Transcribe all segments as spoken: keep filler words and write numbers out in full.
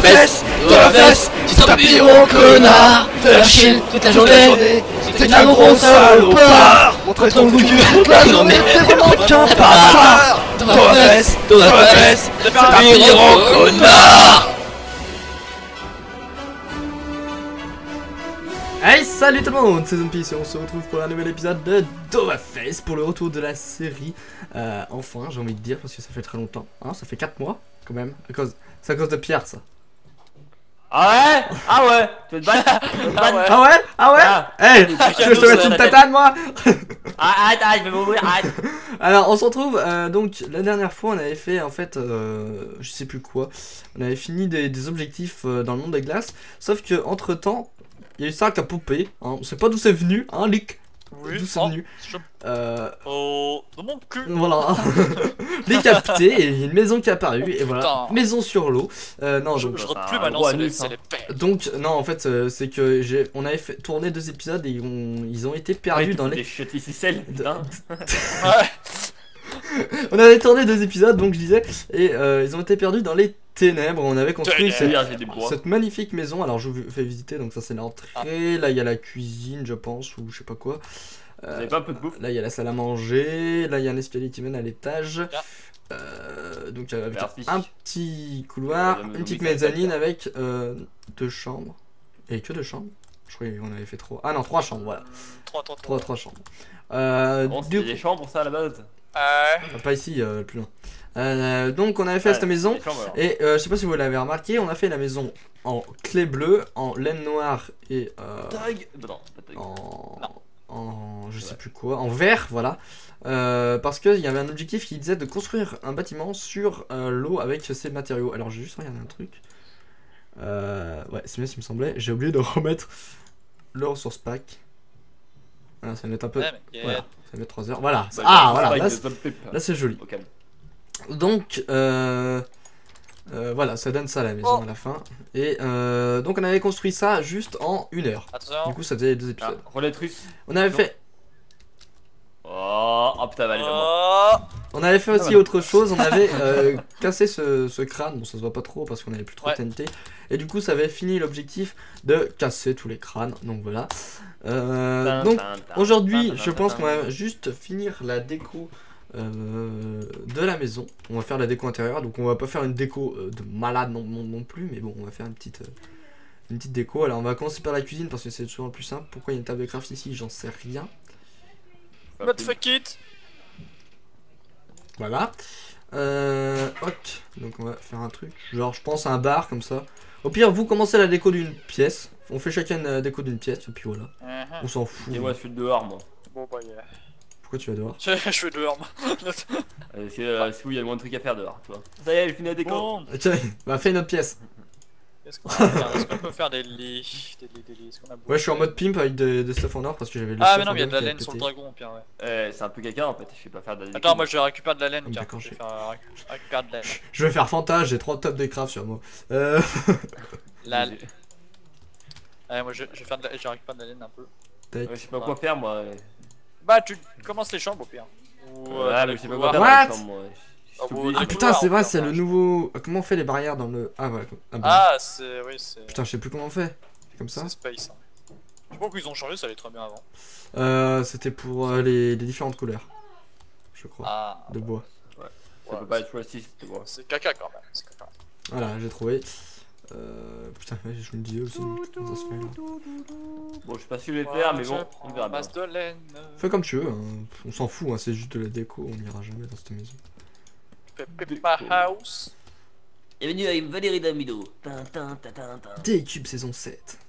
fesse, dans la fesse, tu tapis au connard, de la chienne toute la journée, t'es un gros salopard, montrer ton cul toute la journée, t'es vraiment qu'un bâtard, dans la fesse, dans la fesse, tapis au connard. Hey, salut tout le monde, c'est Zombie et on se retrouve pour un nouvel épisode de Dovaface pour le retour de la série. Euh, enfin, j'ai envie de dire, parce que ça fait très longtemps. Hein, ça fait quatre mois, quand même. À cause... C'est à cause de Pierre, ça. Ah ouais. Ah ouais. Tu veux te battre? Ah ouais. Ah ouais. Ah ouais. Ah. Hey, tu veux que je te mette une tatane, moi? Arrête, arrête, je vais mourir, arrête. Alors, on se retrouve, euh, donc, la dernière fois, on avait fait, en fait, euh, je sais plus quoi. On avait fini des, des objectifs euh, dans le monde des glaces. Sauf que, entre temps, il y a eu ça qui a popé, hein. On sait pas d'où c'est venu, hein, Lick. Oui, D'où c'est venu je... euh... Oh, dans mon cul. Voilà. Décapité, et il y a une maison qui est apparue, oh, et voilà. putain. Maison sur l'eau. Euh, non, je, donc... je rentre Ah, plus maintenant, c'est les, c'est les pères. Donc, non, en fait, euh, c'est que j'ai... On avait fait tourner deux épisodes, et on... ils ont été perdus Ouais, dans les... les chiottes ici, celles, putain. Ouais. On avait tourné deux épisodes, donc je disais, et euh, ils ont été perdus dans les ténèbres. On avait construit cette, cette magnifique maison. Alors je vous fais visiter, donc ça c'est l'entrée. Ah. Là il y a la cuisine, je pense, ou je sais pas quoi. Euh, vous avez pas un peu de bouffe? Là il y a la salle à manger. Là il y a un escalier qui mène à l'étage. Euh, donc avec un petit couloir, une petite mezzanine avec euh, deux chambres. Et que deux chambres? Je croyais qu'on avait fait trois. Ah non, trois chambres, voilà. Trois, trois, trois, trois chambres. Euh, bon, c'est des chambres pour ça à la base. Euh... Pas ici, euh, plus loin. Euh, donc on avait fait ouais, cette maison chambres, et euh, je sais pas si vous l'avez remarqué, on a fait la maison en clé bleue, en laine noire et euh, tag. Non, tag. En... en je sais ouais. plus quoi, en vert, voilà. Euh, parce qu'il y avait un objectif qui disait de construire un bâtiment sur euh, l'eau avec ces matériaux. Alors j'ai juste regardé un truc. Euh, ouais, c'est bien ce qui me semblait. J'ai oublié de remettre le ressource pack. Ah, ça va mettre un peu. Ouais, yeah. Voilà, ça va mettre trois heures. Voilà. Bah, ah, voilà. Là, là c'est joli. Okay. Donc, euh, euh, voilà, ça donne ça la maison oh. à la fin. Et euh, donc, on avait construit ça juste en une heure. Attention. Du coup, ça faisait deux épisodes. Ah, roulette russe. On avait non. fait. Oh, oh putain, allez, oh. On avait fait aussi ah, autre chose. On avait euh, cassé ce, ce crâne. Bon, ça se voit pas trop parce qu'on avait plus trop de ouais. T N T. Et du coup, ça avait fini l'objectif de casser tous les crânes. Donc voilà. Euh, donc aujourd'hui, je pense qu'on va juste finir la déco euh, de la maison. On va faire la déco intérieure, donc on va pas faire une déco euh, de malade non, non, non plus, mais bon, on va faire une petite, euh, une petite déco. Alors on va commencer par la cuisine parce que c'est souvent le plus simple. Pourquoi il y a une table de craft ici, j'en sais rien. But fuck it. Voilà. Euh, ok, donc on va faire un truc, genre je pense à un bar comme ça. Au pire, vous commencez la déco d'une pièce. On fait chacun la déco d'une pièce, et puis voilà. Uh-huh. On s'en fout. Et moi, je suis dehors, moi. Bon, bah, yeah. Pourquoi tu vas dehors? Je, je suis dehors, moi. euh, C'est euh, où il y a moins de trucs à faire dehors, tu vois. Ça y est, j'ai fini la déco. Bon. Tiens, bah, fais une autre pièce. Est-ce qu'on qu peut faire des lits? Des lits, des lits. Est-ce qu'on a ouais, je suis en mode pimp avec des, des stuff en or parce que j'avais le ah, mais non, il y a de la laine sur le dragon, Pierre, ouais. Euh, c'est un peu caca en fait, je sais pas faire de la Attends, moi je vais récupérer de la laine, tiens. Je vais faire récupérer de la laine. Je vais faire fantage, j'ai trois tables de craft sur moi. Euh. La laine. Ouais, moi je, je vais faire de la... je récupère de la laine un peu. Ouais, je sais pas quoi faire moi. Bah, tu commences les chambres au pire. Ou, euh, ouais, mais je sais pas quoi faire. What? Chambre, oh, ah putain, c'est vrai, c'est le nouveau. Comment on fait les barrières dans le. Ah, voilà. Ah, bah. ah c'est. Oui, c'est. Putain, je sais plus comment on fait. C'est comme ça. C'est Space. Hein. Je sais pas qu'ils ont changé, ça allait très bien avant. Euh, c'était pour euh, les, les différentes couleurs. Je crois. Ah. De bois. Ouais. Ça ouais, peut pas être choisi, de bois. C'est caca quand même. Caca. Voilà, j'ai trouvé. Euh, putain, je me disais aussi. Putain, ça se fait, là. Bon, je sais pas si je vais le faire, mais bon, on verra bien. De laine. Fais comme tu veux, hein. On s'en fout, hein. C'est juste de la déco, on n'ira jamais dans cette maison. Peppa House. Bienvenue avec Valérie Damido. T-Cube saison sept.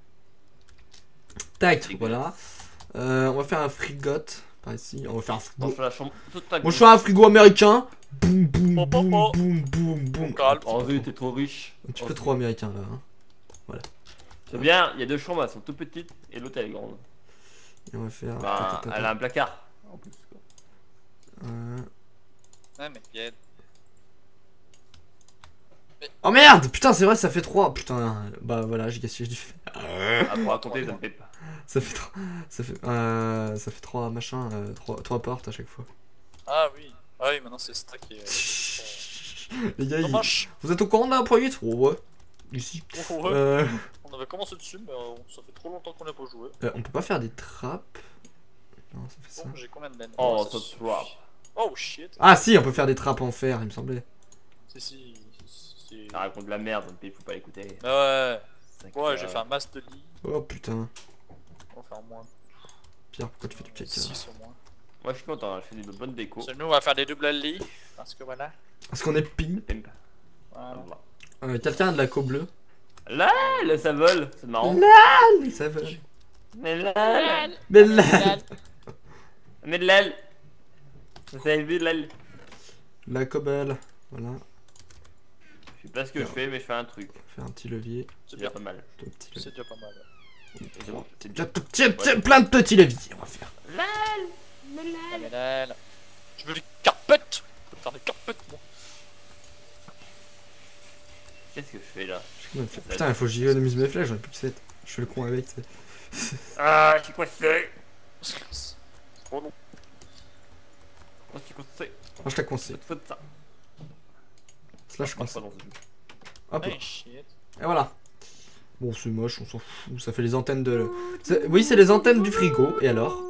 Tac, voilà. Euh, on va faire un frigot par ici. On va faire un frigo. Moi je fais un frigo américain. Boum boum boum boum boum boum. Oh oui, t'es trop riche. Un petit peu trop américain là. Hein. Voilà. C'est bien, il y a deux chambres, elles sont tout petites et l'autre elle est grande. Et on va faire. Bah, elle a un placard en plus. Euh... Ouais, mais il y a... Mais... Oh merde! Putain, c'est vrai, ça fait trois. Putain, bah voilà, j'ai gaspillé du fait. Ah, pour raconter, ça me fait pas. Ça fait trois. Ça fait. Euh... Ça fait trois machins, euh, trois... trois portes à chaque fois. Ah oui. Ah oui, maintenant c'est ça qui est. Les gars, il... vous êtes au courant de la point huit? Oh ouais. ici. Oh, ouais. Euh, On avait commencé dessus, mais euh, ça fait trop longtemps qu'on n'a pas joué. euh, on peut pas faire des trappes. Non, ça fait ça. Bon, j'ai combien de laine? Oh, ça ça suffit. se voit. Oh shit. Ah si, on peut faire des trappes en fer, il me semblait. Si, si. si. Ça raconte de la merde, donc il faut pas l'écouter. Ouais. C'est Ouais, que- j'ai fait un mass de lit. Oh putain. On va faire moins. Pierre, pourquoi tu fais du check là? six au moins. Moi je suis content, je fais des bonnes décos. C'est nous, on va faire des doubles lits. Parce que voilà. Parce qu'on est ping. Pimp. Voilà. Voilà. Euh, Quelqu'un a de la co bleue? Là, là ça vole, c'est marrant. Là, ça va. Mais là, Mais là, mais de l'aile. Vous avez vu de l'aile. la cobble. Voilà, Je sais pas ce que je fais, mais je fais un truc. faire un petit levier. C'est C'est bien. déjà pas mal. Tout petit levier. C'est déjà pas mal. Et c'est bon, c'est Tiens, bien. tiens, tiens, plein de petits leviers, on va faire. Ah, mais là, je veux des carpettes. Je veux faire des carpettes, moi. Qu'est-ce que je fais là? Je sais combien de flèches. Putain, il faut que j'économise mes flèches, j'en ai plus que sept. Je fais le con avec, tu sais. Ah, je suis coincé. C'est trop long. Oh, je suis coincé. Oh, je t'ai coincé. C'est de ça. Slash Marche coincé. pas dans ce jeu. Hop là. Hey, shit. Et voilà. Bon, c'est moche, on s'en fout. Ça fait les antennes de. c'est- Oui, c'est les antennes du frigo. Et alors?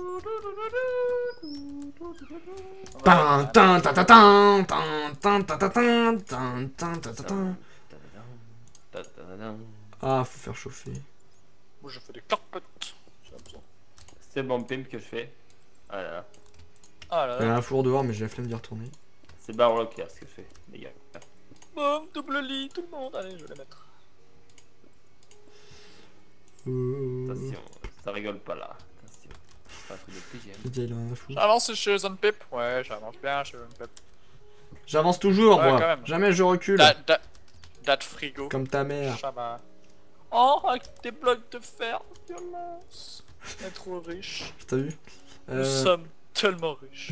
Tin, tin, tin, tin, tin, tin, tin, tin, tin, tin, tin, tin, tin, tin. Ah, faut faire chauffer. Moi, je fais des carpettes. J'ai besoin. C'est bon pimp que je fais. Ah là là. Ah là Il y là. a un four dehors, mais j'ai la flemme d'y retourner. C'est Barlock là ce que je fais, les gars. Boum, double lit, tout le monde. Allez, je vais les mettre. Euh... Attention, ça rigole pas là. Attention. C'est pas un truc de P G M. Le gars, il a rien à foutre. J'avance chez Zonpip. Ouais, j'avance bien chez Zonpip. J'avance toujours, Ouais, moi. quand même. Jamais je recule. Date, date, date frigo. Comme ta mère. Ça va. Oh, avec des blocs de fer. Violence. On est trop riche. T'as vu? Nous Euh... sommes tellement riches.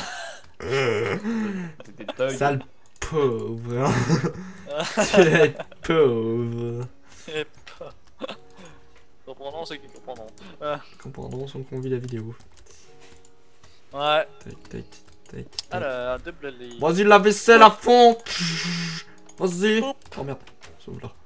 C'était thug. Sale pauvre. Hein. Tu es pauvre. Et pas. Comprendront ceux qui comprendront. Euh, Comprendront son qu'on vit la vidéo. ouais. Tac, tac, tac. tac. Alors, double lit. Vas-y, la vaisselle à fond. Vas-y. Oh merde. Sauve là.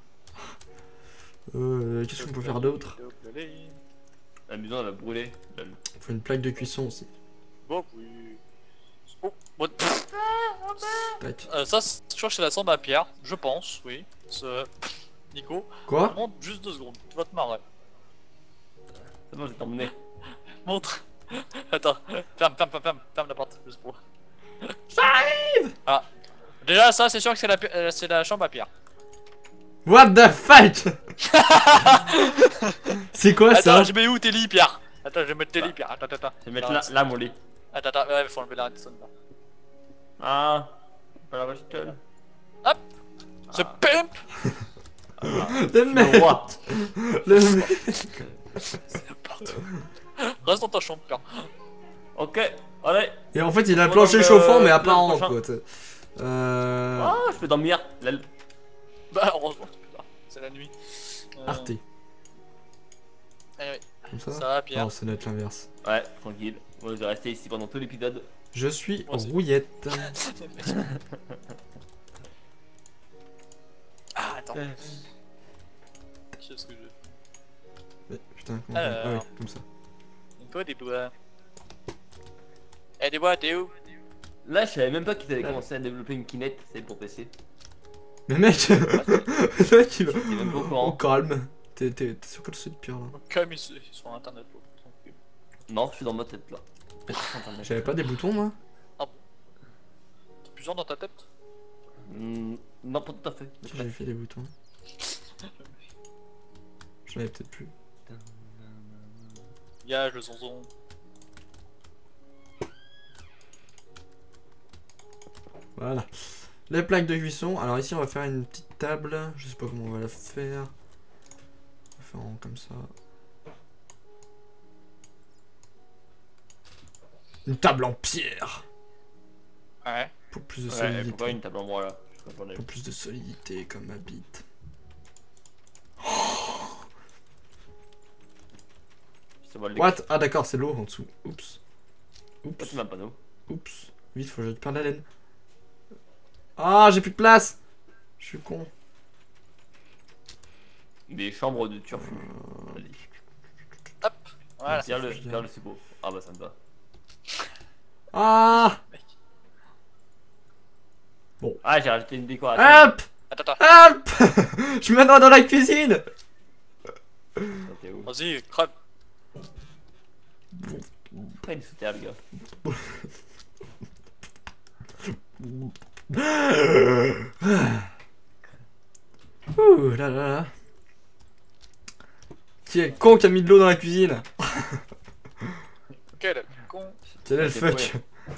Euh, qu'est-ce qu'on peut faire d'autre? Double lit. La maison elle a brûlé. Lol. Faut une plaque de cuisson aussi. Bon, oui. Oh, what? Tac. Euh, ça, c'est- je crois que c'est la cendre à pierre. Je pense, oui. Ce... Nico, Quoi? montre juste deux secondes. Tu vas te marrer. C'est bon, j'ai emmené. Montre. Attends, ferme, ferme, ferme, ferme, ferme la porte, juste pour. J'arrive! Ah. Déjà, ça, c'est sûr que c'est la, pi- euh, c'est la chambre à pierre. What the fuck? C'est quoi ça? Attends, je mets où tes lits, Pierre? Attends, je vais mettre tes lits, Pierre. Attends, attends, attends. Je vais mettre Non, là, c'est- là mon lit. Attends, attends, ouais, faut enlever la redstone là. Ah, pas la redstone. Ce pimp! Le Le mec. roi. Le mec. C'est n'importe quoi. Reste dans ta chambre, Pierre. Ok, allez. Et en fait, il a un Bon, plancher donc, chauffant, euh, mais le apparent prochain. quoi. t'sais. Euh. Ah, je peux dormir. Lol. Bah, heureusement, putain, c'est la nuit. Euh, Arte. Allez, Comme ça? ça va, Pierre. Non, ça doit être l'inverse. Ouais, tranquille. Moi je vais rester ici pendant tout l'épisode. Je suis Moi aussi. rouillette. Ah, attends. Je sais ce que je veux. Mais, putain, comment Alors. ah, oui, comme ça. Nico, des bois. Eh, des bois, t'es où? Là, je savais même pas qu'ils avaient commencé à développer une Kinect, c'est pour P C. Mais mec, le mec il va. T'es même pas au Oh, courant. calme. T'es t'es- t'es sur quel site Pierre là? Comme ils sont ils sont sur internet, quoi. Tranquille. Non, je suis dans ma tête là. J'avais pas des boutons moi? T'as plusieurs dans ta tête? Hmm, non, pas tout à fait. Si, j'ai fait des boutons. J'en avais peut-être plus. Gage le zonzon. Voilà. Les plaques de cuisson. Alors ici on va faire une petite table. Je sais pas comment on va la faire. On va faire en comme ça. Une table en pierre. Ouais. Pour plus de Ouais, solidité. pourquoi une table en bois là? Je sais pas pour Pour plus de solidité comme ma bite. Ça va le What? Ah d'accord, c'est l'eau en dessous. Oups. Pourquoi Oups. tu m'as pas nous? Oups. Vite, faut que je récupère la laine. Ah, j'ai plus de place. Je suis con. Mes chambres de turfu. Vas-y. Hop, voilà. Tiens le, tiens le suppôt. Ah bah ça me va. Ah. Ah j'ai rajouté une décoration. Hop. Attends, attends. Hop. Je suis maintenant dans la cuisine. Ok, où Vas-y, crève. Pas une souterre les gars. Ouh là là là. Qui est le con qui a mis de l'eau dans la cuisine? Quel con. Quel est le C'est fuck?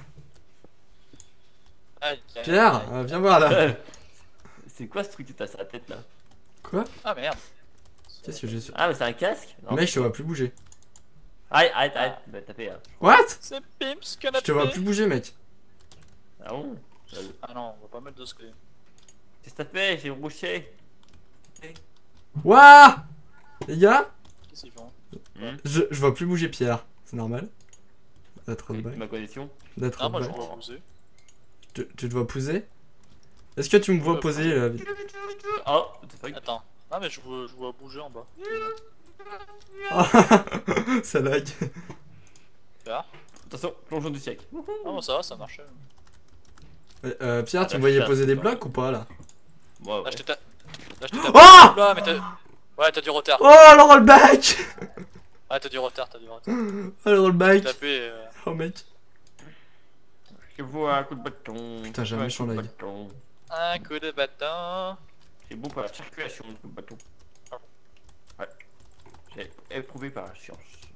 Aïe, aïe, Pierre, aïe. euh, viens voir là. C'est quoi ce truc que t'as sur la tête là? Quoi? Ah merde. Qu'est-ce que j'ai sur... Ah mais c'est un casque? Non. Mec, je te vois plus bouger. Arrête, arrête, arrête, tu vas taper là. What? C'est Pims Je canapé. te vois plus bouger, mec. Ah bon? Ah non, on va pas mettre de screen. Qu'est-ce que t'as fait? J'ai rouché. Ouah. Les gars, Qu'est-ce qu'ils font? Hmm. je, je vois plus bouger Pierre. C'est normal. D'être Avec back. ma connexion. D'être Ah, moi je back. vois bouger. Tu, tu te vois poser? Est-ce que tu me vois Ouais, poser là? Oh, what the fuck? Attends. Ah, mais je vois, je vois bouger en bas. Ça lag. Là. Attention, plongeon du siècle. Ah, bon, ça va, ça marche. Euh, euh, Pierre, tu Ah, me voyais ça, poser des ça. blocs ou pas là? Ouais, ouais. Là, je t'ai ta... Là, je t'ai tapé. Oh. Là, mais t'as... Ouais, t'as du retard. Oh, le rollback. Ouais, t'as du retard, t'as du retard. Oh, le rollback. T'as tapé. Euh... Oh, mec. Je vois un coup de bâton. Putain, j'ai un Je vois méchant coup de lag. bâton. Un coup de bâton. C'est bon pour la circulation, le coup de bâton. Ouais. J'ai éprouvé par la science.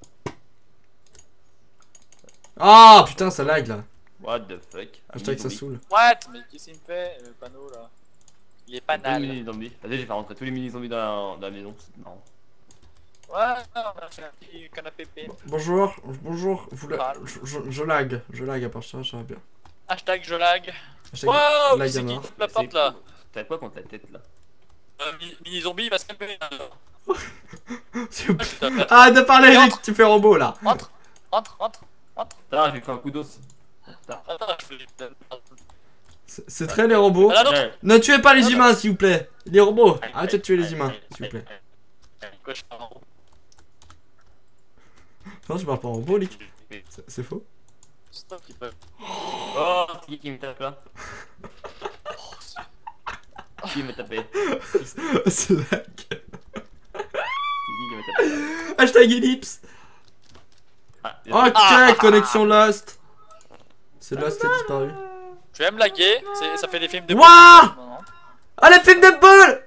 Ah putain, ça lag là. What the fuck? Hashtag ça saoule. What? Mais qu'est-ce qu'il me fait, le panneau là? Il est Pas banal. de mini zombies. Vas-y, je vais faire rentrer tous les mini zombies dans la, dans la maison. Non. Ouais, on a fait un petit canapé P. Bonjour, bonjour. Vous la... Parle. je, je, je lag, je lag à part ça, ça va bien. Hashtag je lag. Hashtag Wow, lag qui c'est à qui mort. tape la porte là? T'as quoi contre la tête là? Euh, mi- Mini zombie il va se calmer. S'il vous plaît. Putain, merde. Arrête de parler, Et mec, entre. tu fais robot là. Rentre, rentre, rentre, rentre. Attends, je vais faire un coup d'os. Putain. Attends, je vais. C'est c'est très les robots. Ah, là, non. Ouais. Ne tuez pas les Ah, humains, s'il vous plaît. Les robots, arrêtez de tuer les humains, s'il vous plaît. Quoi, je fais un rond. Non, je parle pas en robot, Lick. C'est c'est faux. C'est toi qui peux. Oh, c'est qui qui me tape là? Qui m'a tapé? C'est lag. C'est qui qui m'a tapé? Hashtag ellipse. Ah, Ok, Ah. connexion Lost. C'est Lost qui a disparu. Je vais me laguer, c'est- ça fait des films de. Wouah. Non, non. Ah, la film de boule.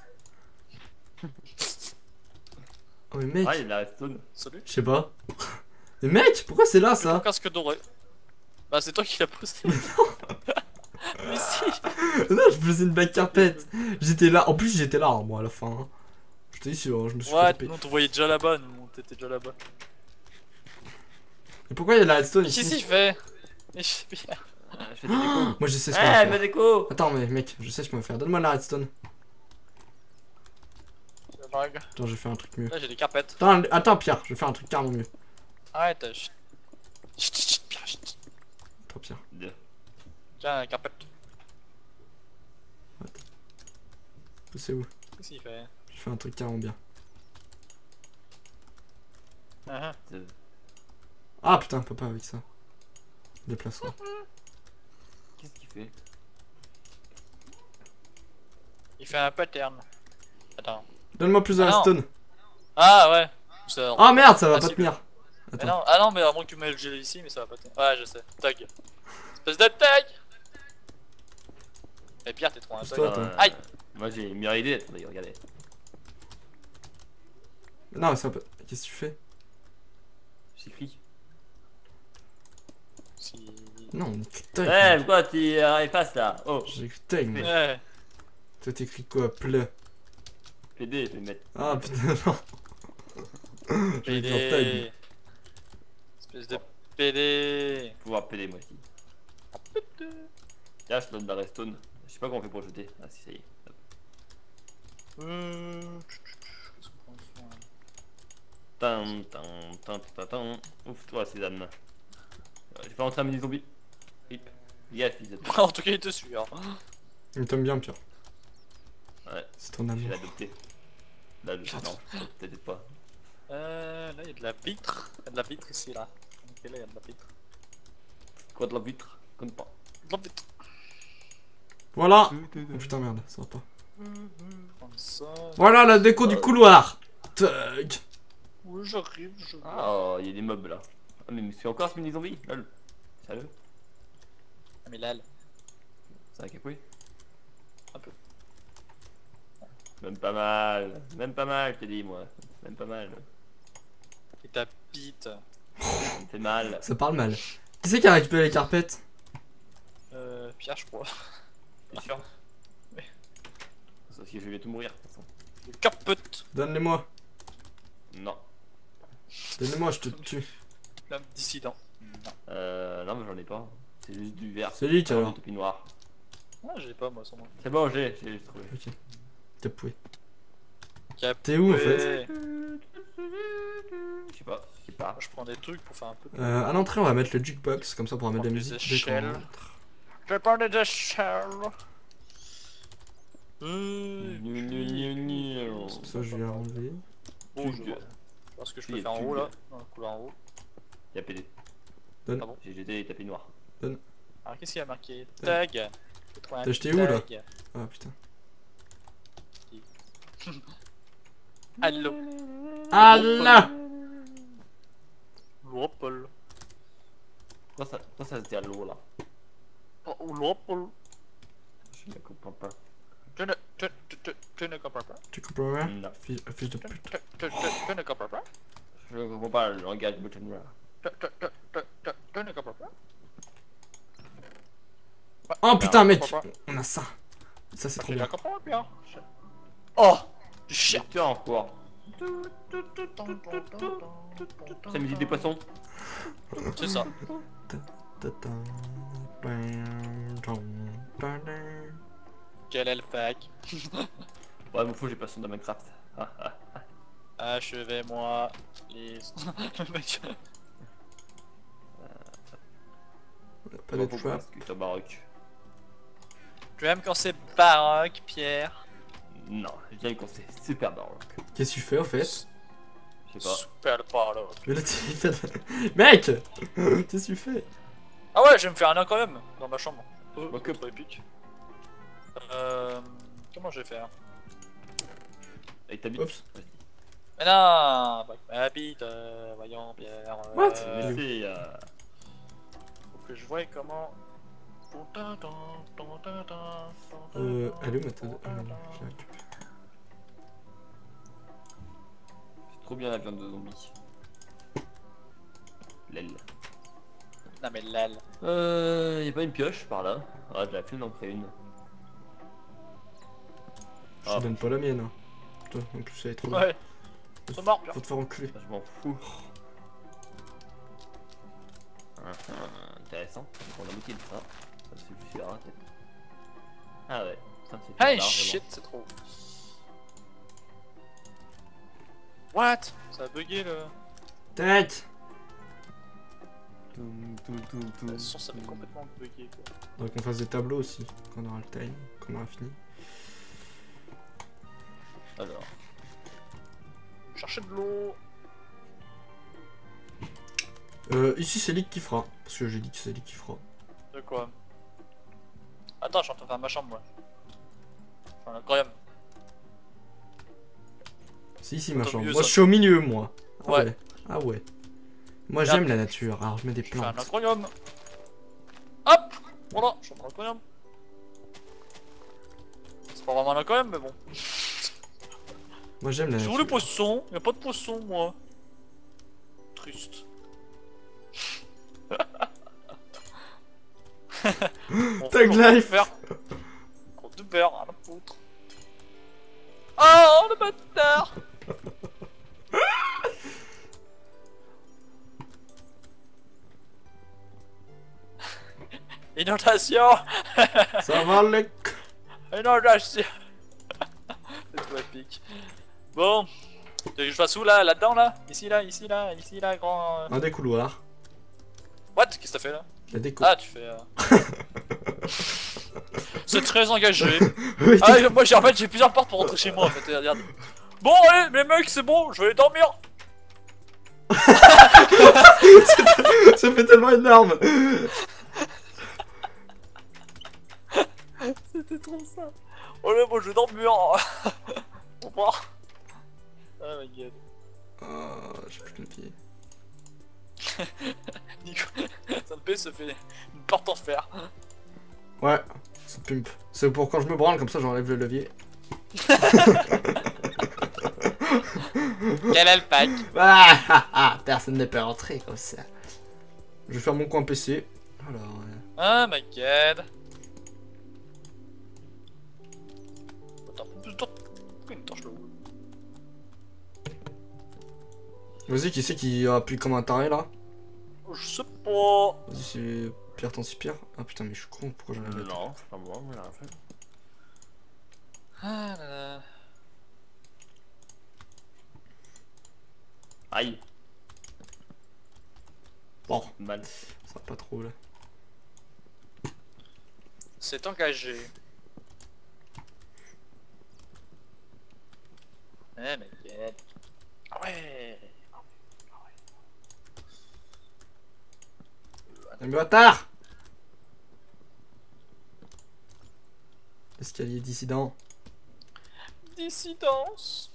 Oh mais mec, Ah, il y a de la redstone. Salut. je sais pas. Mais mec, pourquoi c'est là Ton ça? casque doré. Bah, c'est toi qui l'as posé. Mais si. Non, je faisais une back carpet. J'étais là, en plus j'étais là hein, moi à la fin. hein. J'étais sûr, je me suis fait Ouais, taper. nous on te voyait déjà là-bas, nous on t'était déjà là-bas. Et pourquoi il y a de la redstone Qu'est-ce ici? qu'il fait? Mais je sais bien. Ah, je fais des décos. Moi je sais ce qu'on va Eh, ma faire. déco! Attends mais mec, je sais ce qu'on va faire. Donne-moi la redstone. Vague. Attends, je vais faire un truc mieux. Là j'ai des carpettes. Attends, attends Pierre, je vais faire un truc carrément mieux. Arrête, chut. Chut, chut, chut, Pierre, chut. Attends Pierre. Deux. Tiens, la carpette. C'est où? Qu'est-ce qu'il fait? Je fais un truc carrément bien. Ah, ah. Deux. Ah putain, papa avec ça. Déplacement. Qu'est-ce qu'il fait? Il fait un pattern. Attends. Donne-moi plus de Ah non. redstone. Ah ouais. Ça- Ah merde, ça va Ah, pas c'est- tenir. Mais Attends. non, ah non, mais à moins que tu mets le gel ici, mais ça va pas tenir. Ouais, je sais. Tag. Espèce de tag. Mais Pierre, t'es trop un Pousse-toi, tag. toi. Euh, Aïe. Moi j'ai une meilleure idée, attendez, regardez. Non, mais ça va pas. Qu'est-ce que tu fais? J'écris. Si. Non, on écrit tag. Eh, pourquoi tu euh, effaces là? Oh, J'ai écrit tag, moi. Ouais. Toi t'écris quoi? Ple. P D, je vais le mettre. Ah putain, non. J'ai écrit en tag. P D. Espèce de P D. Pouvoir P D moi aussi. Tiens, je te donne de la redstone. Je sais pas comment on fait pour jeter. Ah si, ça y est. Hop. Euh. Qu'est-ce qu'on prend ici, là? Tan, tan, tan, tan, tan. Ouvre-toi, Sésame. Euh, J'ai fait rentrer un mini zombie. Hip. Yes, fils de pute. En tout cas, il te suit. Hein. Il t'aime bien, Pierre. Ouais, C'est ton je amour. l'ai adopté. Là, je... Non, peut-être pas. Euh, là, il y a de la vitre. Il y a de la vitre ici, là. Ok, là, il y a de la vitre. Quoi de la vitre? Connais pas. De la vitre. Voilà. Oh putain, merde, ça va pas. Comme ça. Voilà la déco du couloir. Tug. Oui, j'arrive, je. Ah, il y a des mobs là. Ah, mais c'est encore ce mini zombie? Lol. Sérieux? Ah, mais là, là. C'est un cacouille? Un peu. Même pas mal. Même pas mal, je t'ai dit, moi. Même pas mal. Et ta bite. Ça me fait mal. Ça parle mal. Qui c'est qui a récupéré les carpettes? Euh, Pierre, je crois. T'es sûr? Parce que je vais tout mourir de toute façon. Le carpet. Donne-les-moi. Non. Donne-les-moi, je te tue. L'homme dissident. Non. Euh, non, mais j'en ai pas. C'est juste du vert. C'est lui, Ah, alors. du tapis noir. Ah, j'ai pas, moi, sans moi. C'est bon, j'ai, j'ai trouvé. Ok. T'es poué. Cap- T'es où en fait? Je sais pas, je sais pas. Je prends des trucs pour faire un peu de... euh, À l'entrée, on va mettre le jukebox, comme ça on pourra mettre de la Prendre des musique. dès qu'on échelles. rentre. Je vais prendre des échelles. Euh... Gnu, gnu, gnu, gnu. Ça, je vais enlever. Oh, je vois. Je pense que je peux Oui, faire en tu haut, le- là. Dans le couloir en haut. Y'a P D. Donne. Ah bon? J'ai jeté les tapis noirs. Alors, qu'est-ce qu'il y a marqué? Tag. J'ai trouvé un T'as jeté où, là? tag. Ah putain. Allo. Ah là! L'Europol. Non, ça, non, ça c'était à l'eau là. Oh, l'Europol. Je ne comprends pas. Je ne, je, je, je, je ne comprends pas. Tu comprends rien? Non. Fils fils de Je, pute. je, je, je, je ne comprends pas. Je ne comprends pas le langage de noir. Je, je, je, je, je, je ne comprends pas. Oh putain, je mec! comprends pas. On a ça. Ça, c'est trop Je bien. ne comprends bien. Je- Oh! Du chien. Tiens encore. C'est la musique des poissons. C'est ça. Quel est le fac? Ouais, mais faut j'ai pas son de Minecraft. Achevez-moi les... Le mec... Pas de choix. Sculpteur baroque. Tu aimes quand c'est baroque, Pierre? Non, j'aime quand c'est super baroque. Qu'est-ce que tu fais au fait? Je sais pas. Super baroque. Mais là, tu mec! Qu'est-ce que tu fais? Ah ouais, je vais me faire un nain quand même, dans ma chambre. Euh, Ok. trop épique. Euh... Comment je vais faire? Avec ta bite. Oups. Vas-y. Mais non, avec ma bite, euh, voyons, Pierre. Euh, What? Mais c'est. Euh... Faut que je voie comment... Euh. Elle est où ma tête? Ah, non, je la récupère. C'est trop bien la viande de zombie. L'aile. Non mais l'aile. Euh. Y'a pas une pioche par là? Ah, j'ai la flemme d'en créer une. Je Ah. te donne pas la mienne. Hein. Putain, en plus, elle est trop. Ouais, c'est mort, Pierre. Faut te faire enculer. Je m'en fous. Ah, ah, intéressant. On a outil de ça. Ça me suffit à la tête. Ah ouais, ça me suffit Hey largement. shit, c'est trop. What? Ça a bugué le... Tête! Toum, toum, toum, toum. Le son, ça m'est complètement bugué quoi. Faudrait qu'on fasse des tableaux aussi, quand on aura le time, quand on aura fini. Alors, Chercher de l'eau. Euh, ici c'est Lick qui fera, parce que j'ai dit que c'est Lick qui fera. De quoi? Attends, je suis en train de faire ma chambre moi. Je suis un aquarium. C'est ici ma Tant chambre. mieux, Moi ça. je suis au milieu, moi. Ah Ouais. ouais. Ah ouais. Moi Regarde. j'aime la nature, alors je mets des Je fais un plantes. aquarium. Hop! Voilà, je suis en aquarium. C'est pas vraiment un aquarium, mais bon. Moi j'aime la C'est où les nature. poissons? Y'a pas de poissons, moi. Triste. On Tag fait life. faire. Gros de beurre à la poutre. Oh le bâtard! Inondation! Ça va Lick? Inondation! C'est trop épique. Bon, tu veux que je fasse où là? Là-dedans là? Ici là, ici là, ici là, grand. euh, Un des couloirs. What? Qu'est-ce que t'as fait là? La déco. Ah, tu fais. Euh... C'est très engagé. Oui, Ah, moi j'ai en fait j'ai plusieurs portes pour rentrer chez moi en fait. Regarde. Bon, allez, les mecs, c'est bon, je vais aller dormir. Ça fait tellement énorme. C'était trop ça. Allez, moi, je vais dormir. Au revoir. Oh my god. Oh, j'ai plus de pied. Nico, Sanpé se fait une porte en fer. Ouais, ça pump. C'est pour quand je me branle, comme ça j'enlève le levier. Quel est le pack? Ah, ah, ah, personne ne peut rentrer comme ça. Je vais faire mon coin P C. Alors, ouais. Oh my god. Attends, attends. Pourquoi une torche là? Vas-y, qui c'est qui appuie comme un taré là? Je sais pas. Vas-y, c'est Pierre Tancy Pierre. Ah putain, mais je suis con, pourquoi j'en ai la Non, c'est pas moi, moi j'ai rien fait. Ah là là. Aïe, Bon, mal. ça va pas trop là. C'est engagé. Eh mais god. Ah ouais. Un bâtard! L'escalier dissident. Dissidence.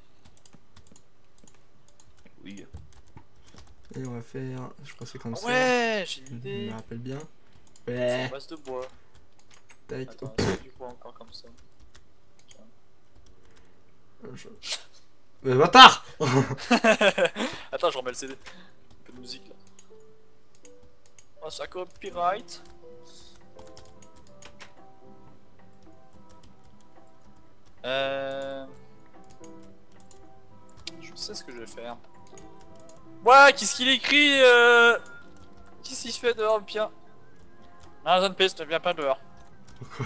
Oui. Et on va faire. Je crois que c'est comme ça. Ouais, j'ai une Je idée. me rappelle bien. C'est Ouais. une base de bois. Tac. Attends, c'est du bois encore comme ça. Je... Mais bâtard! Attends, je remets le C D. Un peu de musique là. Oh, ça copyright. Euh... Je sais ce que je vais faire. Ouais, qu'est-ce qu'il écrit euh... Qu'est-ce qu'il fait dehors, bien? Non, zone piste, ne viens pas dehors. Pourquoi?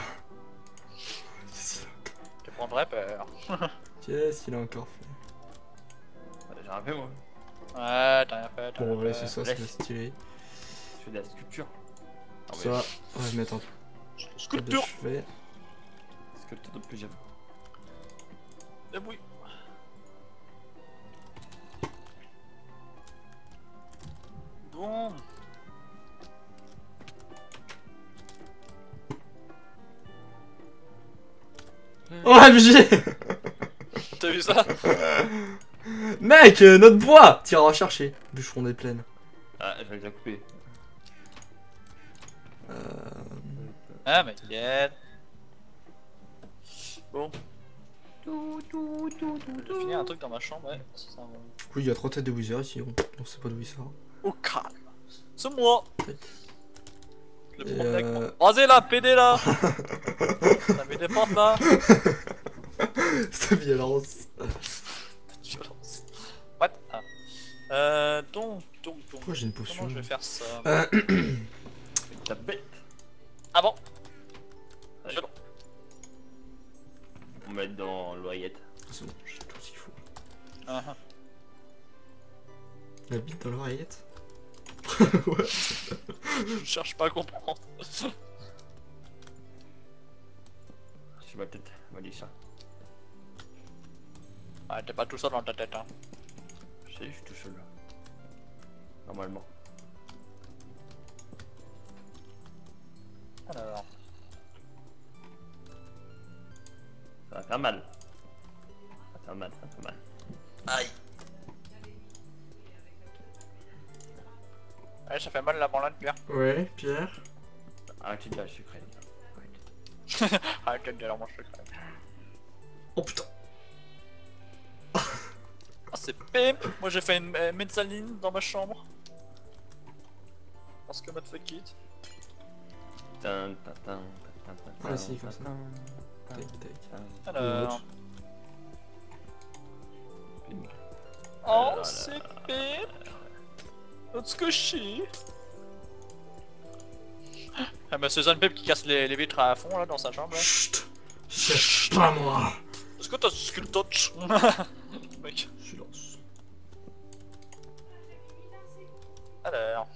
Je prendrais peur. Qu'est-ce qu'il a encore fait? J'ai rien fait moi. Ouais, t'as rien fait, t'as Bon, on rien va laisser fait. ça, c'est stylé. Je fais de la sculpture. Ah Ça, on va mettre un peu de Sculpture. chevet. Sculpture de plus j'aime. Eh oui. Bon. O M G! T'as vu ça? Mec, euh, notre bois! Tire à rechercher. Bûcheron des plaines. Ah, j'avais déjà coupé. Euh... Ah, mais t'inquiète. Bon. J'ai fini un truc dans ma chambre, ouais. Ça, ça va. Oui, il y a trois têtes de Wizard ici. On, on sait pas d'où il sort. Au calme. C'est moi. Tac. Le Et premier avec euh... moi. Rasez là, pédé là. Ça met des portes là. Cette violence. Violence. What? Ah. Euh, donc, donc, donc. Pourquoi j'ai une potion? Comment je vais faire ça? Euh... Ta bête. Ah bon? Allez. On va mettre dans l'oreillette. C'est bon, j'ai tout ce qu'il faut. Ah, ah. La bite dans l'oreillette? Ouais. Je cherche pas à comprendre. Je vais peut-être voler ça. Ah, t'es pas tout seul dans ta tête, hein. Je sais, je suis tout seul là. Normalement. Alors. Ça va faire mal. Ça va faire mal, ça va faire mal. Aïe. Ouais, ça fait mal la banlade, Pierre. Ouais, Pierre. Arrêtez de la sucrée. Arrête de dire moi je te crève. Oh putain. Ah, c'est pimp. Moi j'ai fait une euh, mezzanine dans ma chambre. Parce que mode fuck it. Tin, tin, tin, tin, tin, Ah, si, comme ça. tin, tin, Tac, tac. tin. Alors. Ping. Oh, là c'est là. pimp. Otsukoshi. Ah bah c'est Zone Pep qui casse les, les vitres à fond là dans sa chambre. Là. Chut. Cherche pas moi. Est-ce que t'as skill touch? Mec. Silence. Alors.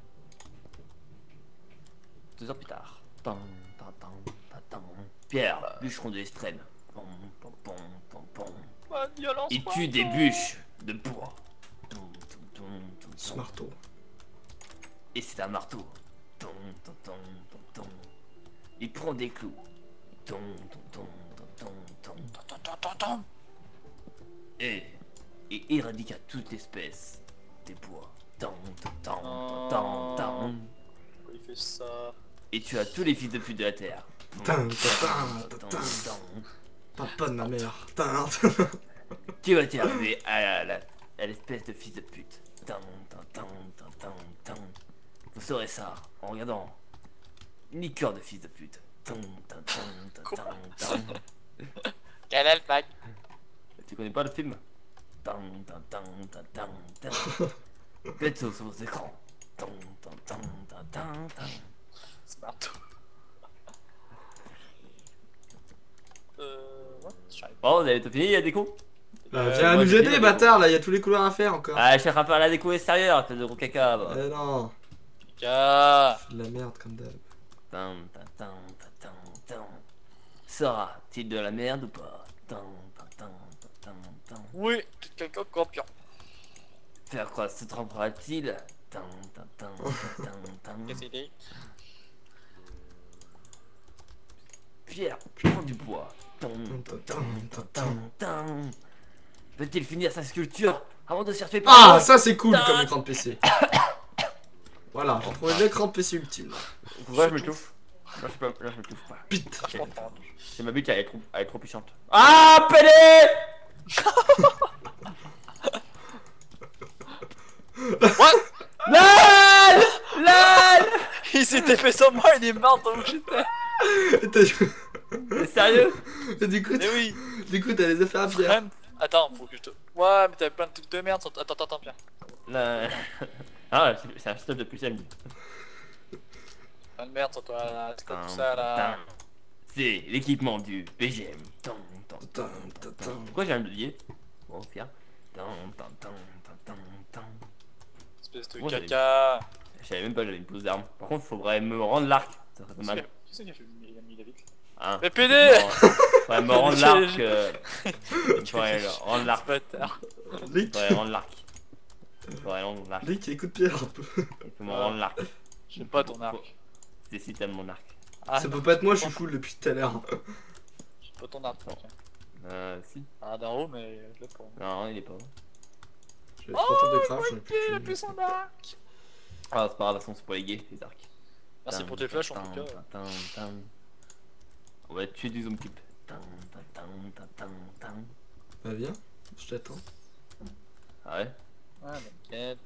Deux heures plus tard. Tan, tan, tan, tan, tan. Pierre. bûcheron de l'extrême. Pom, pom, pom, pom, pom. Pas de violence. Il pas tue de- des bûches de bois. Tom, tom, tom, tom, Ce tom. marteau. Et c'est un marteau. Tom, tom, tom, tom, tom. Il prend des clous. Tom, tom, tom, tom, tom, tom. Tom, tom, tom, tom. Et, et éradiqua toute espèce des bois. Tom, tom, tom, tom, tom. Pourquoi il fait ça? Et tu as tous les fils de pute de la terre. Tin, tin, tin, Tom, tin. tom. Papa de ma mère. Tin. Tu vas t'y arriver à la- la- à l'espèce de fils de pute. Tom, tom, tom, tom, tom, tom. Vous saurez ça en regardant Niqueur de fils de pute. Tom, tom, tom, tom, tom, tom. Quel est le pack? Tu connais pas le film? Tom, tom, tom, tom, tom, tom. Faites ça sur vos écrans. Tom, tom, tom, tom, tom, tom. C'est marteau. Euh. What? J'arrive. Bon, vous avez tout fini, il y a des cons? Bah, Euh, viens moi, nous j'ai aider, dit, bâtard, là, il y a tous les couloirs à faire encore. Ah, je cherche un peu à la déco extérieure, espèce de gros caca. Bah. Eh non, Gars. c'est de la merde comme d'hab. Tam, tam, tam, tam, tam, tam. Sera-t-il de la merde ou pas? Tam, tam, tam, tam, tam. Oui, t'es quelqu'un de campion. Faire quoi se trempera-t-il? Tam, tam, tam, tam, tam. Qu'est-ce qu'il dit? Pierre, prends du bois. Tam, tam, tam, tam, tam, tam. Veut-il finir sa sculpture avant de chercher par Ah, là? ça c'est cool Tin. comme écran de P C. Voilà, j'ai trouvé l'écran de P C ultime. Pourquoi je me touffe? Là je, peux, là, je me touffe pas. Pite. Je comprends. C'est ma bite, elle est trop, elle est trop puissante. Ah, pédé! What? LOL! LOL! Il s'était fait sur moi, il est mort tant que j'étais. Et t'as- Mais sérieux? Et du coup, Mais t'as- oui. du coup, t'as les affaires à Pierre. Même. Attends, faut que je te. Ouais, mais t'avais plein de trucs de merde. sur- Attends, attends, attends, viens. Là... Ah, c'est- c'est un stuff de pucelle. Plein de merde sur toi là. C'est comme tout ça là. C'est l'équipement du B G M. Tan, tan, Tin, tan, tin, tan. tin. Pourquoi j'ai un levier? Bon, fier. Tan, tan, tan, tan, tan, tan. Espèce de Moi, j'avais- caca. Je savais même pas que j'avais une pose d'arme. Par contre, faudrait me rendre l'arc. Ça serait pas mal. Qui c'est qui a fait il a mis la vitre? Hein. Mais P D! Faudrait me rendre l'arc. euh, Il faudrait le rendre l'arc. Bâtard. Lick, Faudrait rendre l'arc. Faudrait rendre l'arc. Lick, écoute Pierre un peu. Il faut me rendre l'arc. J'aime pas ton arc. C'est si t'aimes mon arc. Ah, Ça peut pas être moi, je suis full depuis tout à l'heure. j'aime pas ton arc. tiens. Euh, si. Ah, d'en haut, mais je l'ai pas. Non, il est pas. J'avais trop tête de craft, j'en ai plus Il a qu'une. plus son arc. Ah, c'est pas grave, de toute façon, c'est pas les gays, les arcs. Merci pour tes flashs en tout cas. On va tuer du zombie type. Tan, tan, tan, tan, tan, tan. Bah viens, je t'attends. Ah ouais? Ah, t'inquiète.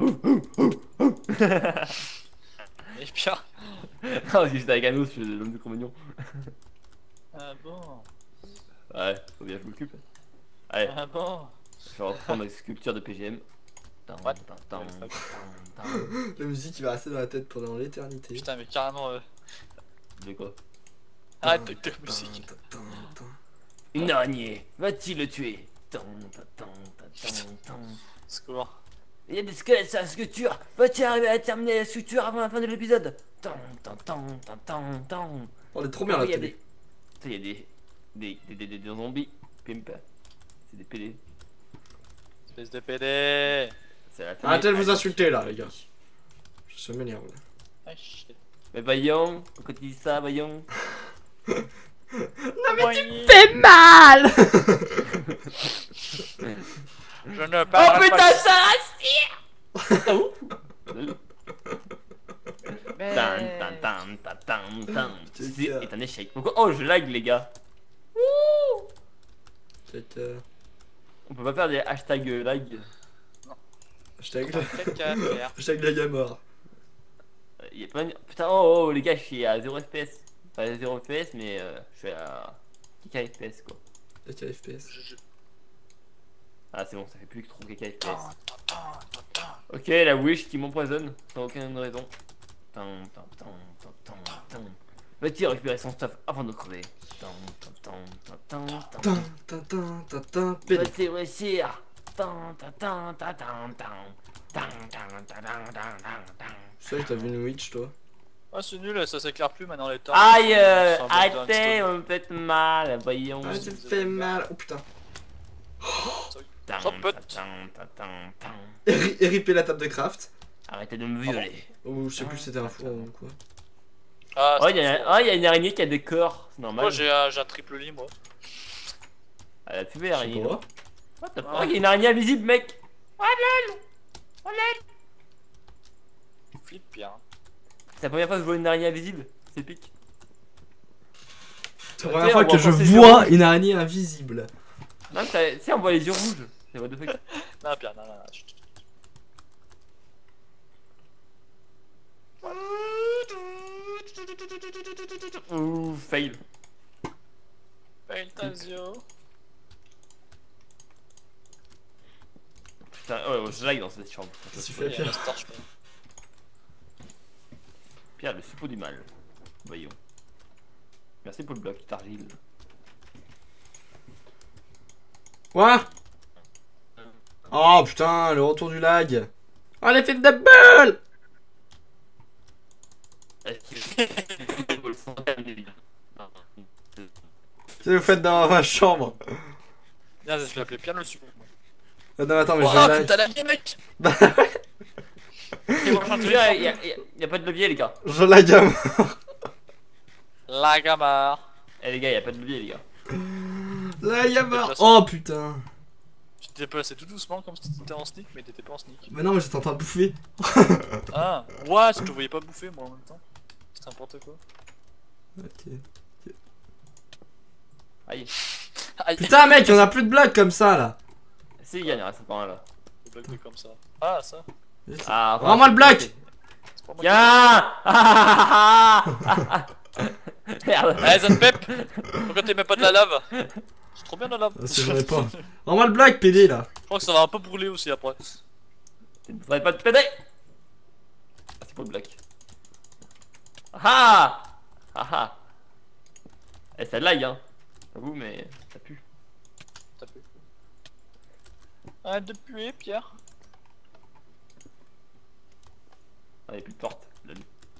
Et bien. Non, j'étais avec Anos, je suis l'homme de Cro-Magnon. Ah bon. Ouais, faut bien que je m'occupe. Allez, Ah bon. je vais reprendre ma sculpture de P G M. Tan, What? tan, tan, tan, tan. La musique, il va rester dans la tête pendant l'éternité. Putain, mais carrément. Euh... De quoi? Arrête de ta musique. Tin, tin, tin. Une araignée, va-t-il le tuer? Tan, tan, tan, tan, tan, tan. Secours. Il y a des squelettes sur la sculpture. Va-t-il arriver à terminer la sculpture avant la fin de l'épisode? Tan, tan, tan, tan, tan, tan. Oh, elle est trop bien la Il y a télé. des... Il y a des... Des, des, des, des, des zombies. Pimp. C'est des P D. Espèce de P D. C'est la télé. Arrêtez de vous insulter là, les gars. Je m'énerve là. Ah shit. Mais voyons, pourquoi tu dis ça, voyons? Non mais tu Fais mal. Je ne Oh parle putain, pas. ça rassure! Oh! Mais... Tan, tan, tan, tan, tan, tan. C'est Ceci ça. est un échec. Pourquoi? Oh, je lag, les gars. Check. euh, On peut pas faire des hashtags euh, lag. Hashtag Quelqu'un à faire. Hashtag la gamer. Euh, y a pas une... Putain, oh, oh, les gars, je suis à zéro F P S. Pas zéro F P S, mais euh, je suis à quelques F P S, quoi. La F P S. Je- je- Ah, c'est bon, ça fait plus que trop quelques F P S. Tan, tan, tan, tan, tan. Ok, la Wish qui m'empoisonne, sans aucune raison. Tan, tan, tan, tan, tan, tan. Va-t-il récupérer son stuff avant de crever? Tan, tan, tan, tan, tan, tan. Tin, tin, tin, tin, tin, pédé. Va-t-il réussir? Tan, tan, tan, tan, tan, tan. Tan, tan, tan, tan, tan, tan, tan. Tu sais que t'as vu une witch toi? Ah, c'est nul, ça s'éclaire plus maintenant les temps. Aïe, euh, Ça remonte dans arrêtez, une on me fait mal, voyons. Ah, ça me fait mal. Oh putain. Tan, Sans pote. tan, tan, tan, tan. Et ripper la table de craft. Arrêtez de me violer. Ou je sais plus si c'était un four ou quoi. Ah, Oh, il y, a- oh, y a une araignée qui a des corps, c'est normal. moi j'ai un, j'ai un triple lit, moi. Elle a fumé Je sais l'araignée. pas. What the fuck, il y a une araignée invisible, mec. Flip bien. C'est la première fois que je vois une araignée invisible. C'est épique. C'est la Ok, première fois on que va je penser vois sur- une araignée invisible. Non, mais ça- si on voit les yeux rouges. C'est what the fuck. Non, bien, non, non, non. chut. Ouh, fail. Fail Tazio. Putain, oh, oh, je lag dans cette chambre. Qu'est-ce que tu fais, Il y a Pierre? la star, je crois. Pierre, le suppôt du mal. Voyons. Merci pour le bloc d'argile. Quoi? Oh putain, le retour du lag. Oh, l'effet de double. Qu'est-ce que vous faites dans ma chambre? Bien, je l'appelais bien le support. Ah, non, attends, mais Oh, je lag. putain, la vie, mec. Bah Il y, a- y a- y a pas de levier, les gars. je lag à mort. La gamard. Eh, les gars, y a pas de levier, les gars. Lag à mort. Oh putain. Tu t'es déplacé tout doucement comme si t'étais en sneak, mais t'étais pas en sneak. Bah non, mais j'étais en train de bouffer. Ah, ouais, je te voyais pas bouffer moi en même temps. C'est n'importe quoi. Ok. Aïe. Aïe, Putain, mec, on a plus de blagues comme ça là. Si, il gagne, reste pas un là. des blagues comme ça. Ah, ça. Ah, Rends-moi le bloc. C'est pas moi qui- Tiens. Ah, ah, ah, ah. Merde. Allez, Zanpep. Pourquoi t'es même pas de la lave? C'est trop bien de la lave. Ah, c'est vrai pas. Rends-moi le blague, P D là. Je crois que ça va un peu brûler aussi après. Tu ne devrais pas te péter. Ah, c'est pour le bloc. Ah ah ah. Eh, ça lag, hein. J'avoue, mais ça pue. T'as pu. Arrête de puer, Pierre. Ah, y'a plus de porte. Lol.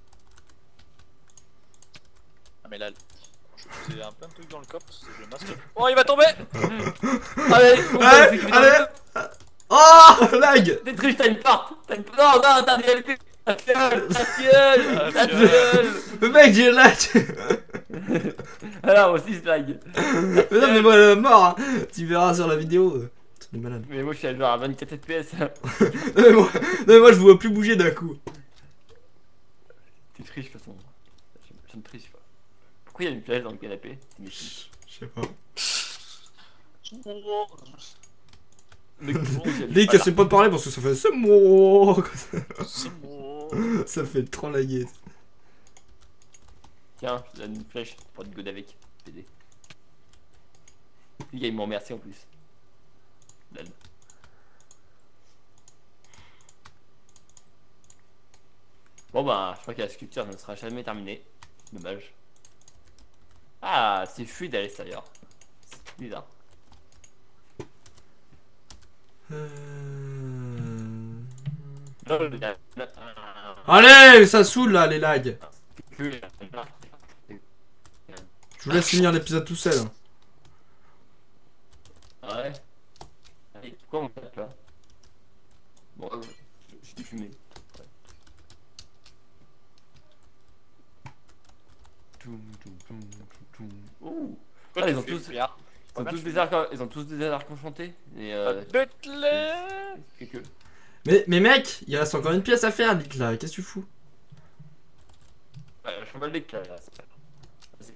Ah, mais là, je faisais un plein de trucs dans le coffre, c'est le masque. Oh, il va tomber. Allez, Allez, allez. Oh, lag. T'es triche, t'as une porte. T'as une porte. Non, non, t'as rien fait. Ta gueule, ta gueule, ta gueule. Le mec, j'ai lag. Alors, moi aussi, je lag. Mais non, mais moi, euh, mort. Hein. Tu verras sur la vidéo. euh, C'est malade. Mais moi, je suis à genre à vingt-quatre F P S. Non, mais moi, non, mais moi, je vous vois plus bouger d'un coup. T'es triche, de toute façon. Je je ne triche pas. Pourquoi il y a une flèche dans le canapé? C'est méchant. Je sais pas. Mais comment il y a une- Dès que c'est pas de parler parce que ça fait c'est moi. C'est bon. Ça fait trop laguer. Tiens, je te donne une flèche pour te god avec. P D. Les gars, ils m'ont remercié en plus. Lol. Bon bah, je crois que la sculpture ne sera jamais terminée. Dommage. Ah, c'est fluide à l'extérieur. C'est bizarre. Euh... Lol. Allez, ça saoule là les lags. Je vous laisse finir l'épisode tout seul. hein. Ouais. Allez, pourquoi on tape là? Bon, euh, je suis fumé. Ouais. Toum, toum, toum, toum, toum. Ouh. Quoi, Ah, tu ils ont fais, tous- Pierre? Ils ont tous des arcs, ils ont tous des arcs enchantés. Et euh. Butler. Quelques. Mais, mais mec, il reste encore une pièce à faire, Nick là. Qu'est-ce que tu fous? Ouais, je suis mal deck là, là, c'est pas grave. Vas-y.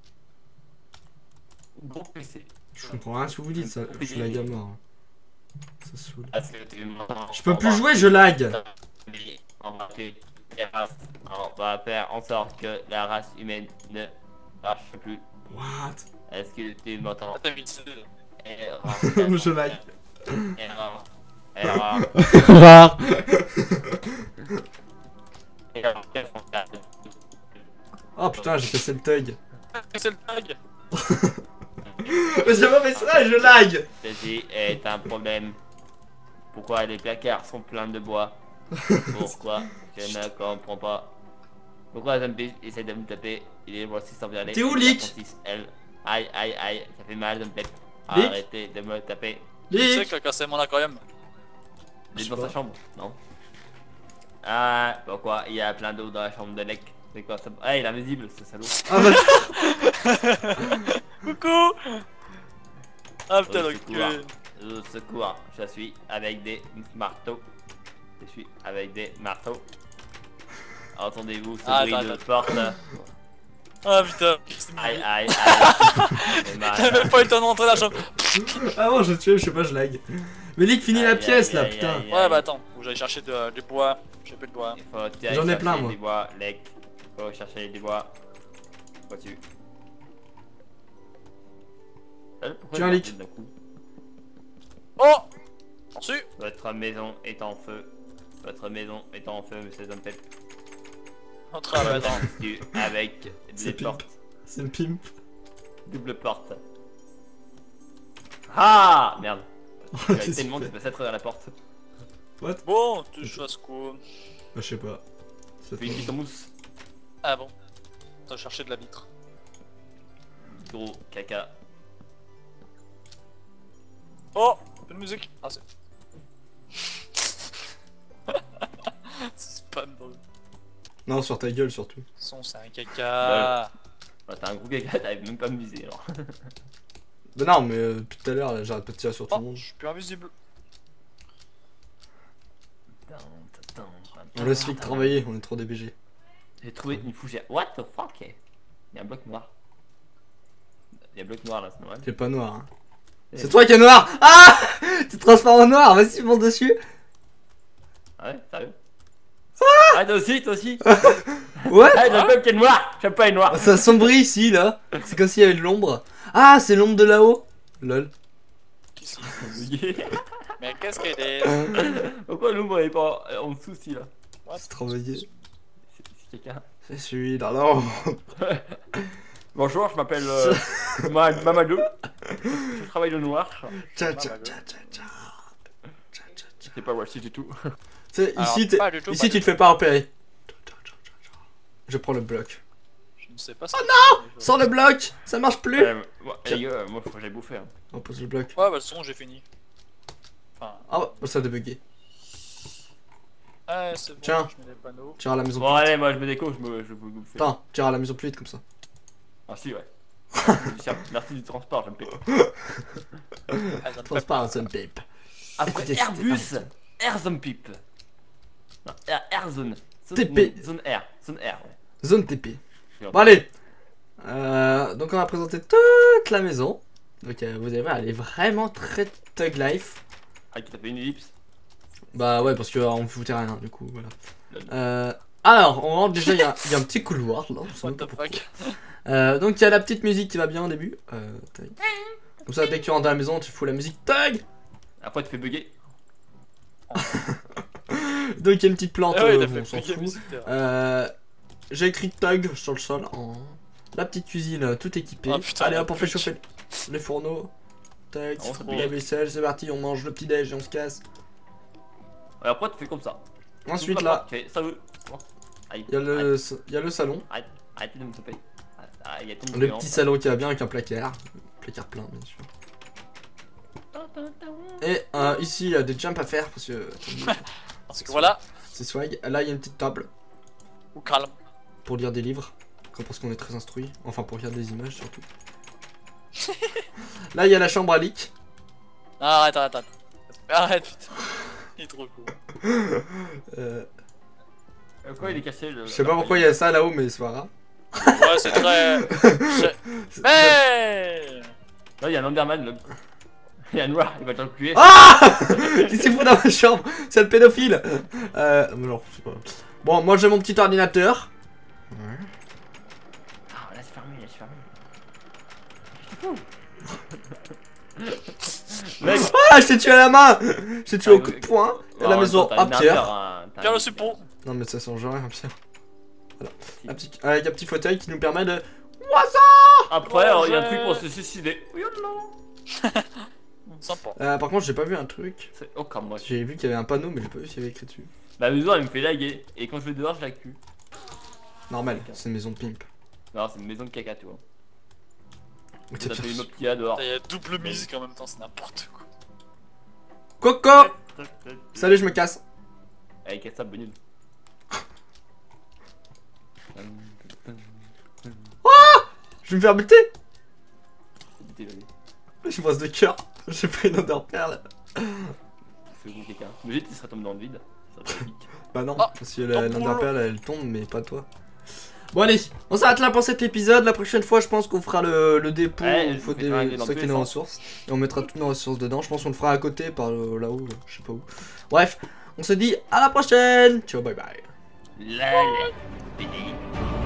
Gros P C. Je comprends rien à ce que vous dites, ça. Je suis lag à mort. hein. Ça saoule. Ah, c'est- t'es mort. Je peux plus jouer, je lag. On va faire la race- on va faire en sorte que la race humaine ne marche plus. What? Est-ce que tu m'entends? Ah, t'as mis une C D. Erreur. Je lag. Erreur. Erreur. Rare. Erreur. Oh putain, j'ai cassé le tug. C'est le tag. Mais j'ai pas fait ça, je lag. Ceci est un problème. Pourquoi les placards sont pleins de bois? Pourquoi? Je ne comprends pas. Pourquoi la zombie essaie de me taper? Il est moi aussi sans virer. T'es où, Lick? Elle. Aïe aïe aïe, ça fait mal de me taper. Lick Arrêtez de me taper. Tu sais Lick. qu'il a cassé mon aquarium. Il est Je dans sais sa pas. chambre, non? Ah, pourquoi? Il y a plein d'eau dans la chambre de Lick. C'est quoi ça? Ah, il est invisible ce salaud. Ah bah, Coucou. Ah putain, Au le secours. cul. Au secours, je suis avec des marteaux. Je suis avec des marteaux. Entendez-vous ce Ah, bruit attends, de attends. porte? Ah putain. Aïe aïe aïe. J'ai mal. J'ai même pas eu le temps de rentrer dans la chambre. ah bon, je tué, je sais pas, je lag. Mais Lick, finis la Aïe, pièce aïe, là, aïe, putain. aïe, Ouais, aïe. bah attends, faut que j'aille chercher de- du bois. J'ai plus de bois. Il faut que tu ailles J'en ai plein, chercher moi. des bois, Lec. Faut chercher des bois. Vois-tu? Euh, pourquoi Tiens, j'ai Lick. un d'un coup? Oh. Reçu. Votre maison est en feu. Votre maison est en feu, monsieur Zompep. Entre à la maison. Tu avec C'est des pimp. portes. C'est une pimp. Double porte. Ah merde. Il y a Qu'est-ce tellement qu'il qui fait passe à travers la porte. Bon, tu fasses quoi? Bah, je sais pas. Ça Fais une bite en mousse. Ah bon. T'as cherché de la vitre. Gros caca. Oh, un peu de musique. Ah c'est. C'est spam dans le Non, sur ta gueule surtout. son, c'est un caca. Bah, t'as un gros caca, t'arrives même pas à me viser alors. Bah non, mais euh, depuis tout à l'heure, là, j'arrête pas de tirer sur tout le Oh, monde. je suis plus invisible. On laisse Lick travailler, on est trop D B G. J'ai trouvé une fougère. What the fuck? Il y a un bloc noir. Il y a un bloc noir là, c'est normal. T'es pas noir, hein. Eh. C'est toi qui es noir. Ah. Tu te transformes en noir, vas-y, monte dessus. Ah ouais, sérieux? Ah toi aussi, toi aussi? Ouais. Ah j'aime pas qui est noir! J'aime pas les noirs! Ça assombrit ici, là. C'est comme s'il y avait de l'ombre. Ah, c'est l'ombre de là-haut. Lol. Qui c'est? Mais qu'est-ce qu'elle est? Pourquoi l'ombre est pas en dessous si là? C'est travaillé. C'est c'est quelqu'un. C'est celui dans l'ombre. Bonjour, je m'appelle euh, Ma- Mamadou. Je travaille le noir. Tcha tcha tcha tcha tcha. Tcha, tcha, tcha. C'est pas voici du tout. Tu sais, Alors, ici, t'es- pas du tout, ici pas tu du te fais pas repérer. Je prends le bloc. Je ne sais pas ça. Oh non! Sans le bloc, ça marche plus. Euh, moi, les gars, moi faut que j'aille bouffer. Hein. On pose le bloc. Ouais, bah de toute façon, j'ai fini. Enfin, Ah, bah, ça a débugué. ouais, c'est bon, Tiens. je mets les panneaux. Tire à la maison Bon plus vite. allez, moi je me déco, je me je veux bouffer. Attends, tire à la maison plus vite comme ça. Ah si ouais. Merci du transport, j'aime pas. Ah, ça me Pense fait pas pas. à un pip. Après Écoutez, Airbus, c'était Airzone Pip. Non, Air, Airzone. Zone- T P. Zone R, zone R. Ouais. Zone T P. Bon, allez. Euh, donc, on va présenter toute la maison. Donc, euh, vous allez voir, elle est vraiment très Thug Life. Ah qui t'a fait une ellipse. Bah, ouais, parce qu'on me foutait rien, du coup, voilà. Euh, alors, on rentre déjà, il y, a- il y a un petit couloir là. je sais What même pas the pourquoi. fuck? Euh, donc, il y a la petite musique qui va bien au début. Euh, tac. Comme ça, dès que tu rentres dans la maison, tu fous la musique Thug. Après tu fais bugger. Donc, il y a une petite plante, Ah ouais, il euh, a bon, fait on s'en plus de fout. musique, t'es- Euh, J'ai écrit Thug sur le sol en la petite cuisine euh, tout équipée. Oh, putain, Allez la hop, on fait pute. chauffer les fourneaux. Tac, On se la met. vaisselle, c'est parti, on mange le petit déj et on se casse. Et après tu fais comme ça. Ensuite Tout là, tu fais salut. Oh. Aïe. il y, a le- il y a le salon, Arrête, arrêtez de me taper. Ah, il y a ton le client. petit salon qui va bien avec un placard, placard plein bien sûr. Et euh, ici il y a des jumps à faire parce que Parce que voilà, c'est swag. Là il y a une petite table ou calme. pour lire des livres, comme parce qu'on est très instruit, enfin pour lire des images surtout. Là il y a la chambre à Lick. Ah, arrête, arrête, arrête. Arrête, putain. Il est trop cool. Euh, Euh, Quoi il est cassé le. je sais pas pourquoi il y a ça là-haut, mais c'est pas grave. Ouais, c'est très. Je- Mais. Là il y a un Underman là. Il y a un noir, il va t'enculer. Ah Qu'est-ce qu'il fout dans ma chambre? C'est le pédophile. Euh, alors, je sais pas. Bon, moi j'ai mon petit ordinateur. Ah là c'est fermé, là c'est fermé. Mec, Ah, je t'ai tué à la main. Je t'ai tué au coup de poing. Et la maison à pierre. hein, Pierre le suppôt. Non, mais ça change rien, Pierre. Voilà. Si. Un petit, avec un petit fauteuil qui nous permet de. Après, Oh, il y a un j'ai- truc pour se suicider. Oui ou non? Sympa. Euh, par contre, j'ai pas vu un truc. C'est oh comme moi. J'ai vu qu'il y avait un panneau, mais j'ai pas vu s'il y avait écrit dessus. La maison elle me fait laguer. Et quand je vais dehors, je la cul. Normal, c'est une maison de pimp. Non, c'est une maison de caca, tu vois. Mais T'as t'as fait bien- une autre qui est dehors. Il y a double musique en même temps, c'est n'importe quoi. Coco! Salut, je me casse. Allez, casse ça, bonne Je vais me faire buter. nuit. Je bosse de cœur. J'ai pris une odeur perle. C'est bon, quelqu'un. Imagine, tu serais tombé dans le vide. Ça serait épique. Bah non, Oh, parce que la tombe pour l'odeur l'eau. perle elle tombe, mais pas toi. Bon, allez, on s'arrête là pour cet épisode. La prochaine fois, je pense qu'on fera le, le dépôt. Ouais, il je faut vais faire arriver dans stocker tous les nos sens. ressources. Et on mettra toutes nos ressources dedans. Je pense qu'on le fera à côté, par le- là-haut, euh, je sais pas où. Bref, on se dit à la prochaine. Ciao, bye bye. La la. Bidi.